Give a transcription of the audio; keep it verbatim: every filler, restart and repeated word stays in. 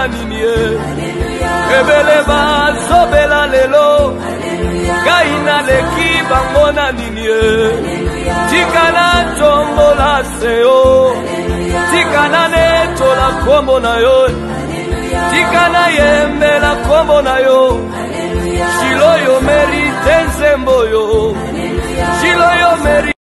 nini ebele bazobela lelo ngai naleki bango na nini tika na tombola seo tika na netola kombo na yo tika na yembela kombo na yo Shilo yo merite nzembo yo Shilo yo merite